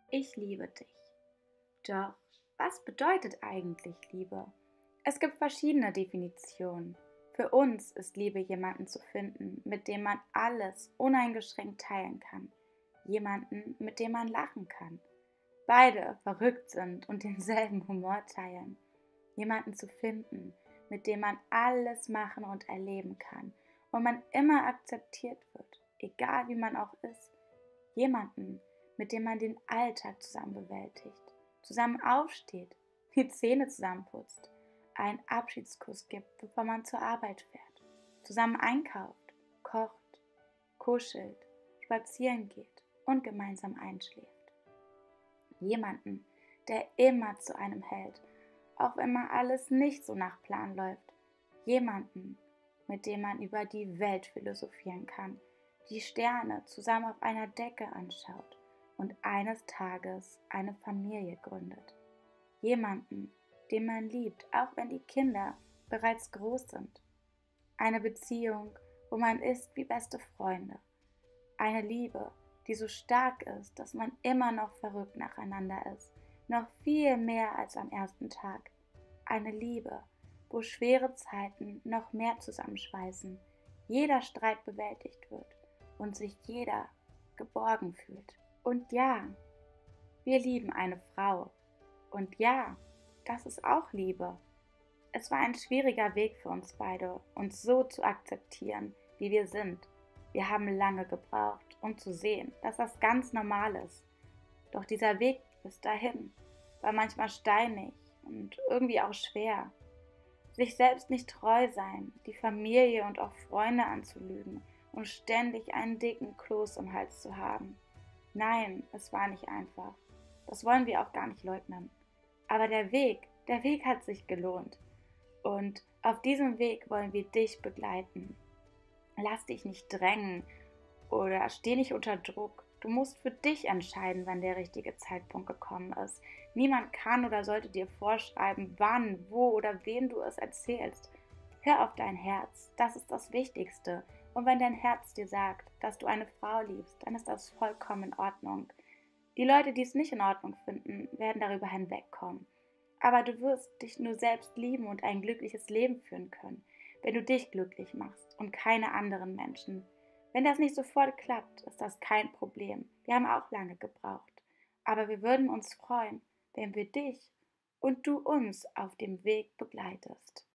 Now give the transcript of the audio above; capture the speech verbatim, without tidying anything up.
Ich liebe dich. Doch was bedeutet eigentlich Liebe? Es gibt verschiedene Definitionen. Für uns ist Liebe jemanden zu finden, mit dem man alles uneingeschränkt teilen kann. Jemanden, mit dem man lachen kann. Beide verrückt sind und denselben Humor teilen. Jemanden zu finden, mit dem man alles machen und erleben kann und man immer akzeptiert wird, egal wie man auch ist. Jemanden, mit dem man den Alltag zusammen bewältigt, zusammen aufsteht, die Zähne zusammenputzt, einen Abschiedskuss gibt, bevor man zur Arbeit fährt, zusammen einkauft, kocht, kuschelt, spazieren geht und gemeinsam einschläft. Jemanden, der immer zu einem hält, auch wenn mal alles nicht so nach Plan läuft. Jemanden, mit dem man über die Welt philosophieren kann, die Sterne zusammen auf einer Decke anschaut und eines Tages eine Familie gründet. Jemanden, den man liebt, auch wenn die Kinder bereits groß sind. Eine Beziehung, wo man ist wie beste Freunde. Eine Liebe, die so stark ist, dass man immer noch verrückt nacheinander ist, noch viel mehr als am ersten Tag. Eine Liebe, wo schwere Zeiten noch mehr zusammenschweißen, jeder Streit bewältigt wird und sich jeder geborgen fühlt. Und ja, wir lieben eine Frau. Und ja, das ist auch Liebe. Es war ein schwieriger Weg für uns beide, uns so zu akzeptieren, wie wir sind. Wir haben lange gebraucht, um zu sehen, dass das ganz normal ist. Doch dieser Weg bis dahin war manchmal steinig und irgendwie auch schwer. Sich selbst nicht treu sein, die Familie und auch Freunde anzulügen und ständig einen dicken Kloß im Hals zu haben. Nein, es war nicht einfach. Das wollen wir auch gar nicht leugnen. Aber der Weg, der Weg hat sich gelohnt. Und auf diesem Weg wollen wir dich begleiten. Lass dich nicht drängen oder steh nicht unter Druck. Du musst für dich entscheiden, wann der richtige Zeitpunkt gekommen ist. Niemand kann oder sollte dir vorschreiben, wann, wo oder wem du es erzählst. Hör auf dein Herz, das ist das Wichtigste. Und wenn dein Herz dir sagt, dass du eine Frau liebst, dann ist das vollkommen in Ordnung. Die Leute, die es nicht in Ordnung finden, werden darüber hinwegkommen. Aber du wirst dich nur selbst lieben und ein glückliches Leben führen können, wenn du dich glücklich machst und keine anderen Menschen. Wenn das nicht sofort klappt, ist das kein Problem. Wir haben auch lange gebraucht. Aber wir würden uns freuen, wenn wir dich und du uns auf dem Weg begleitest.